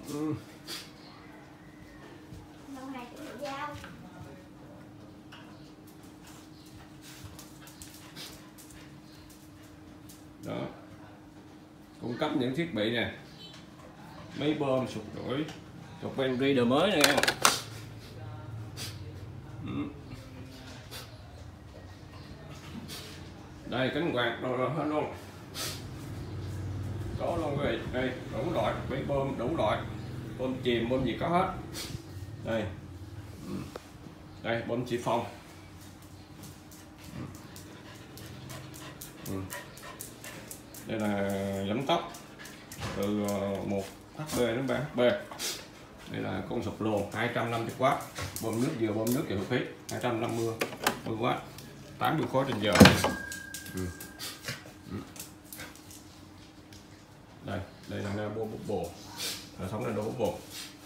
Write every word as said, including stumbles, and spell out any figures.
Ừ. Đó, cung cấp những thiết bị nè, máy bơm sụt rưỡi, chục ben reader mới nè. Ừ. Đây cánh quạt rồi rồi hết luôn, có luôn quý vị, đây đủ loại máy bơm, đủ loại bơm chìm bơm gì có hết. Đây, đây bơm xì phòng. Ừ. Đây là giấm tóc từ một hát pê đến ba hát pê. Đây là con sụp lồ hai trăm năm mươi oát, bơm nước vừa bơm nước vừa khí hai trăm năm mươi oát, tám mươi khối trên giờ. Ừ. Ừ. Đây, đây là bơm bubble, hệ thống là đồ bubble.